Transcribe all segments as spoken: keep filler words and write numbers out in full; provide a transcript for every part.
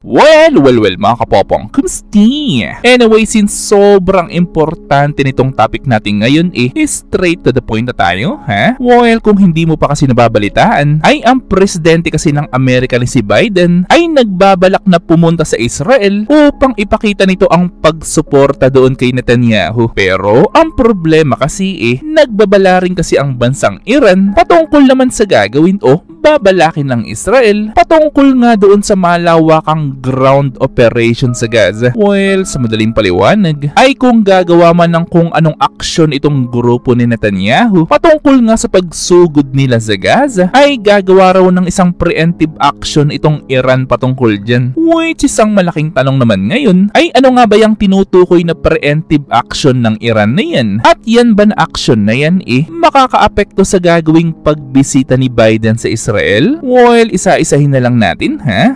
Well, well, well mga kapopong, kumusti? Anyway, since sobrang importante nitong topic natin ngayon eh, straight to the point na tayo, ha? Well, kung hindi mo pa kasi nababalitaan, ay ang presidente kasi ng Amerika ni si Biden ay nagbabalak na pumunta sa Israel upang ipakita nito ang pagsuporta doon kay Netanyahu. Pero ang problema kasi eh, nagbabala rin kasi ang bansang Iran patungkol naman sa gagawin o babalakin ng Israel patungkol nga doon sa malawakang ground operation sa Gaza. Well, sa madaling paliwanag, ay kung gagawa man ng kung anong aksyon itong grupo ni Netanyahu patungkol nga sa pagsugod nila sa Gaza, ay gagawa raw ng isang preemptive action itong Iran patungkol dyan. Which is ang malaking tanong naman ngayon, ay ano nga ba yung tinutukoy na preemptive action ng Iran na yan? At yan ba na action na yan eh, makakaapekto sa gagawing pagbisita ni Biden sa Israel? Well, isa-isahin na lang natin, ha?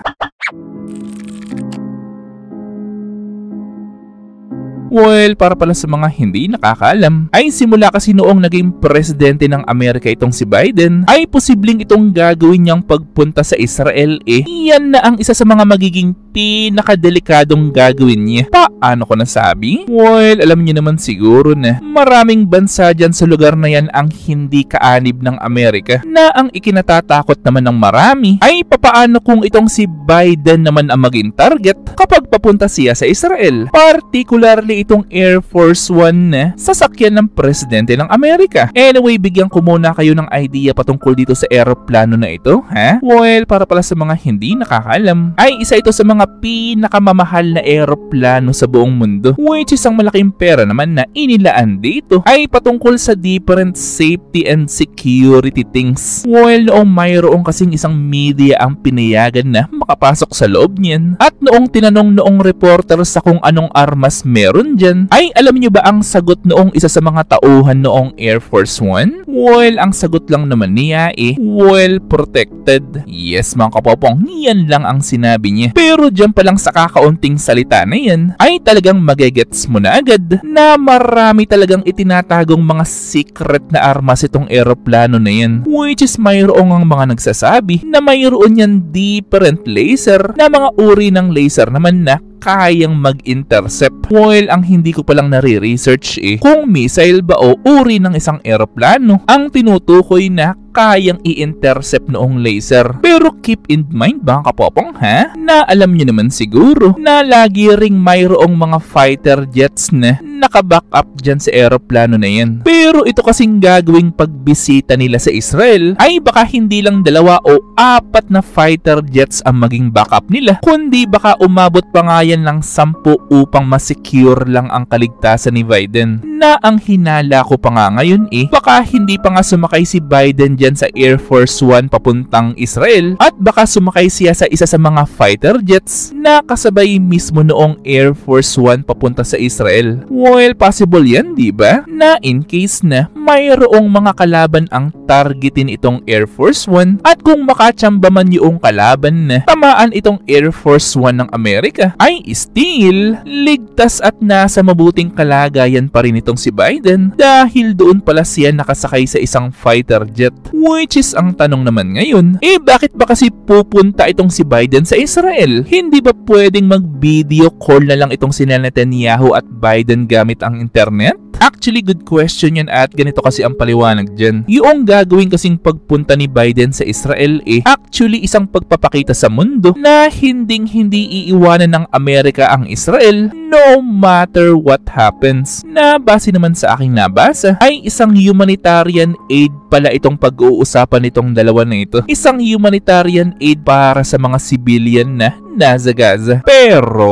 Well, para pala sa mga hindi nakakaalam, ay simula kasi noong naging presidente ng Amerika itong si Biden, ay posibleng itong gagawin niyang pagpunta sa Israel eh. Yan na ang isa sa mga magiging pinakadelikadong gagawin niya. Paano ko nasabi? Well, alam niyo naman siguro na maraming bansa dyan sa lugar na yan ang hindi kaanib ng Amerika, na ang ikinatatakot naman ng marami ay papaano kung itong si Biden naman ang maging target kapag papunta siya sa Israel. Particularly itong Air Force One na sasakyan ng presidente ng Amerika. Anyway, bigyan ko muna kayo ng idea patungkol dito sa eroplano na ito, ha? Well, para pala sa mga hindi nakakaalam, ay isa ito sa mga pinakamamahal na eroplano sa buong mundo, which is ang malaking pera naman na inilaan dito ay patungkol sa different safety and security things. Well, noong mayroong kasing isang media ang pinayagan na makapasok sa loob niyan, at noong tinanong noong reporter sa kung anong armas meron dyan, ay alam niyo ba ang sagot noong isa sa mga tauhan noong Air Force One? Well, ang sagot lang naman niya eh, well protected. Yes mga kapopong, yan lang ang sinabi niya. Pero dyan pa lang sa kakaunting salita na yan, ay talagang magegets mo na agad na marami talagang itinatagong mga secret na armas itong eroplano na yan. Which is mayroong ang mga nagsasabi na mayroon yan different laser, na mga uri ng laser naman na kayang mag-intercept. Well, ang hindi ko palang nare-research eh, kung missile ba o uri ng isang eroplano ang tinutukoy na kayang i-intercept noong laser. Pero keep in mind mga kapopong, ha, na alam nyo naman siguro na lagi ring mayroong mga fighter jets na nakaback up dyan sa eroplano na yan. Pero ito kasing gagawing pagbisita nila sa Israel ay baka hindi lang dalawa o apat na fighter jets ang maging backup nila, kundi baka umabot pa nga yan ng sampu upang masecure lang ang kaligtasan ni Biden. Na ang hinala ko pa nga ngayon eh, baka hindi pa nga sumakay si Biden dyan sa Air Force One papuntang Israel, at baka sumakay siya sa isa sa mga fighter jets na kasabay mismo noong Air Force One papunta sa Israel. Well, possible yan, di ba? Na in case na mayroong mga kalaban ang targetin itong Air Force One, at kung makachamba man yung kalaban na tamaan itong Air Force One ng Amerika, ay still ligtas at nasa mabuting kalagayan pa rin itong si Biden dahil doon pala siya nakasakay sa isang fighter jet. Which is ang tanong naman ngayon, eh bakit ba kasi pupunta itong si Biden sa Israel? Hindi ba pwedeng mag-video call na lang itong si Netanyahu at Biden gamit ang internet? Actually, good question yan, at ganito kasi ang paliwanag dyan. Yung gagawin kasing pagpunta ni Biden sa Israel eh, actually isang pagpapakita sa mundo na hinding hindi iiwanan ng Amerika ang Israel no matter what happens. Na base naman sa aking nabasa, ay isang humanitarian aid pala itong pag-uusapan nitong dalawa na ito. Isang humanitarian aid para sa mga civilian na nasa Gaza. Pero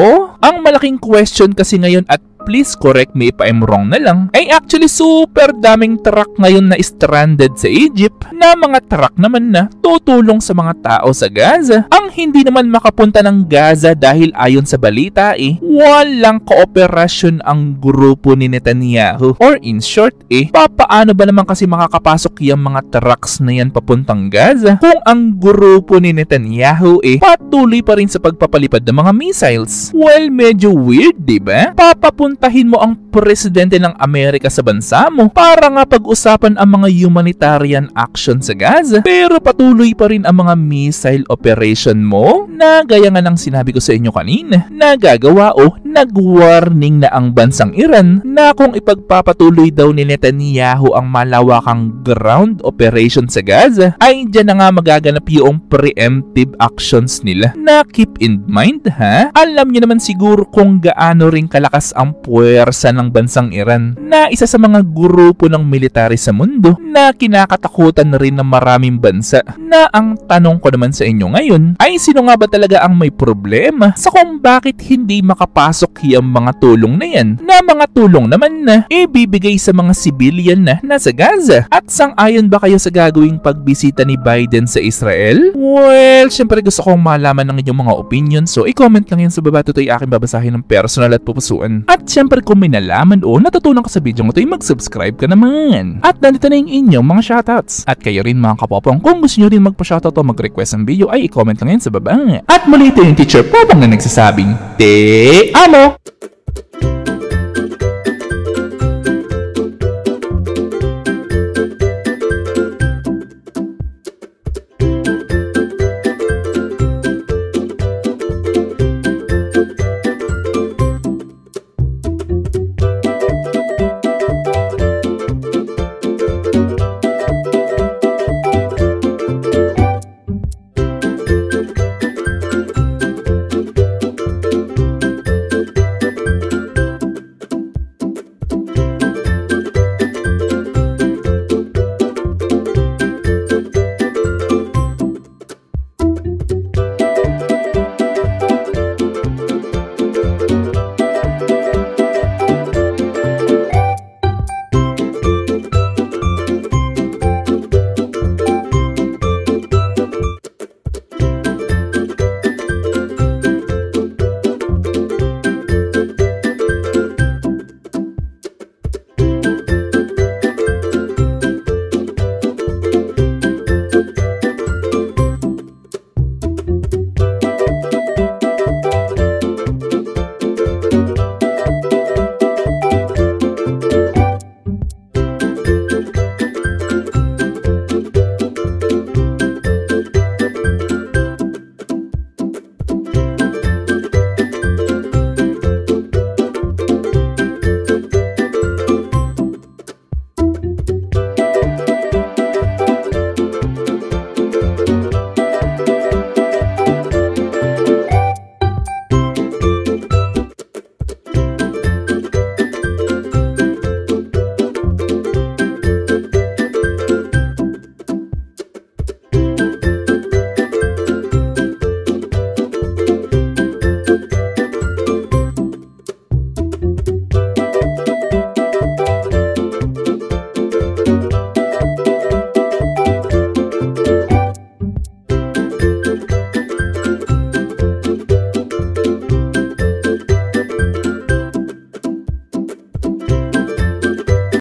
ang malaking question kasi ngayon, at please correct me if I'm wrong na lang, ay actually super daming truck ngayon na stranded sa Egypt, na mga truck naman na tutulong sa mga tao sa Gaza. Ang hindi naman makapunta ng Gaza dahil ayon sa balita eh, walang kooperasyon ang grupo ni Netanyahu. Or in short eh, papaano ba naman kasi makakapasok yung mga trucks na yan papuntang Gaza kung ang grupo ni Netanyahu eh patuloy pa rin sa pagpapalipad ng mga missiles? Well, medyo weird, diba? Papapunta pupuntahin mo ang presidente ng Amerika sa bansa mo para nga pag-usapan ang mga humanitarian action sa Gaza, pero patuloy pa rin ang mga missile operation mo na gaya nga ng sinabi ko sa inyo kanina, nagagawa o nag-warning na ang bansang Iran na kung ipagpapatuloy daw ni Netanyahu ang malawakang ground operation sa Gaza, ay dyan na nga magaganap yung preemptive actions nila. Na keep in mind ha, alam niyo naman siguro kung gaano rin kalakas ang puwersa ng bansang Iran na isa sa mga grupo ng military sa mundo na kinakatakutan rin ng maraming bansa. Na ang tanong ko naman sa inyo ngayon ay sino nga ba talaga ang may problema sa kung bakit hindi makapasok yung mga tulong na yan, na mga tulong naman na ibibigay sa mga civilian na nasa Gaza? At sang-ayon ba kayo sa gagawing pagbisita ni Biden sa Israel? Well, syempre gusto kong malaman ng inyong mga opinion, so i-comment lang yan sa baba. Ito ay aking babasahin ng personal at pupusuan. At syempre kung may nalaman o natutunan ka sa video mo ito, mag-subscribe ka naman. At nandito na yung inyong mga shoutouts. At kayo rin mga kapopong, kung gusto nyo rin magpa-shoutout o mag-request ng video, ay i-comment lang yan sa baba. At muli ito yung teacher Popong na nagsasabing, Te Amo!